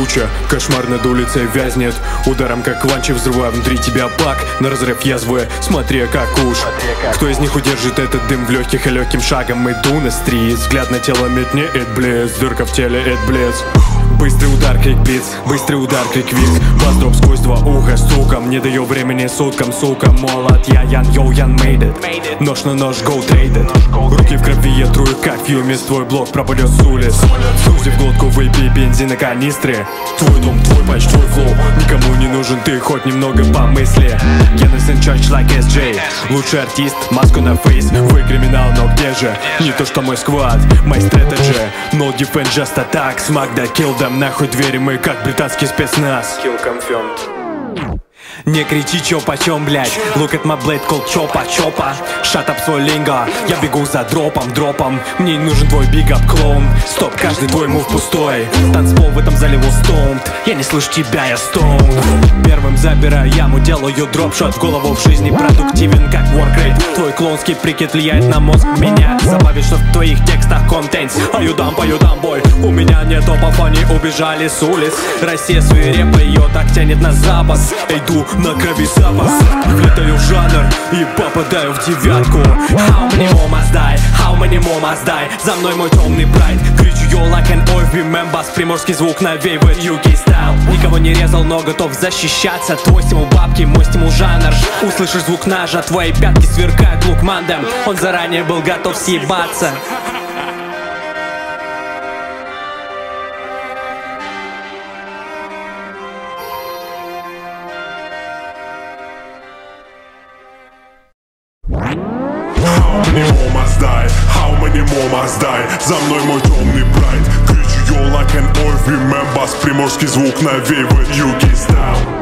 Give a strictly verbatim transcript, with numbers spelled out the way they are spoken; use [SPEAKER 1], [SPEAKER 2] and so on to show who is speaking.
[SPEAKER 1] туча, кошмар над улицей вязнет. Ударом как ланчи взрываю внутри тебя бак. На разрыв язвы, смотри как уж. Кто из них удержит этот дым в легких и легким шагом иду на стрит. Взгляд на тело метнеет близ, дырка в теле, это близ. Быстрый удар, крик-блиц, быстрый удар, крик-виз. Бас-дроп сквозь два уха, стуком. Не даю времени суткам, сука. Молот, я ян, йоу, ян, made it. Нож на нож, go trade it. Руки в крови, я трую как фьюмис. Твой блок пропадет с улиц. Сузи в глотку, выпей бензин на канистре. Твой дом, твой патч, твой флоу. Никому не нужен ты, хоть немного помысли. Кеннесон Чач, like эс джей. Лучший артист, маску на фейс. Вы криминал, но где же? Не то что мой сквад, мой стратеджи. No defense, just attack. Smack that kill them. Нахуй двери, мы как британский спецназ. Kill confirmed. Не кричи, чё почем, блядь. Look at my blade, call чопа, чопа. Shut up свой линго. Я бегу за дропом, дропом. Мне не нужен твой big up клоун. Стоп, каждый твой мув пустой. Танцпол в этом зале was stoned. Я не слышу тебя, я stoned. Первым забираю яму, делаю дропшот. В голову в жизни продуктивен, как workrate. Твой клоунский прикид влияет на мозг. Меня забавит, что в твоих текстах контент. Аюдам, поюдам, бой. У меня нет топов, они убежали с улиц. Россия свирепа, ее так тянет на запад. Иду на крови запас. Влетаю в жанр и попадаю в девятку. How many more must die? How many more must die? За мной мой темный прайд. Кричу yo like an oil remembers. Приморский звук навеивает ю кей стайл. Никого не резал, но готов защищаться. Твой стимул бабки, мой стимул жанр. Услышишь звук ножа, твои пятки сверкают лук мандем. Он заранее был готов съебаться.
[SPEAKER 2] How many more must die? How many more must die? За мной мой темный прайд. Кричу yo like an oil remembers. Приморский звук навеивает ю кей стайл.